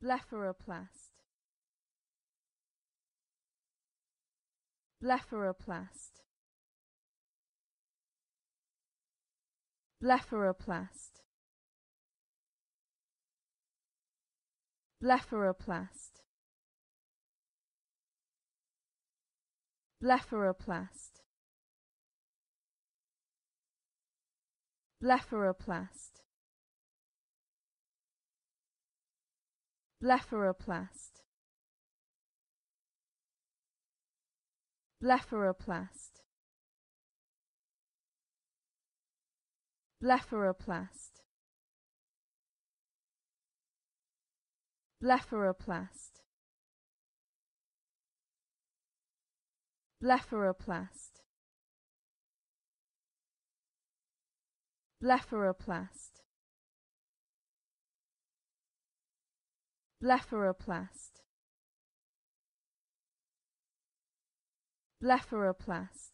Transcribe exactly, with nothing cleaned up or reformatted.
blepharoplast, blepharoplast, blepharoplast, blepharoplast, blepharoplast, blepharoplast, blepharoplast, blepharoplast, blepharoplast, blepharoplast, blepharoplast, blepharoplast, blepharoplast, blepharoplast,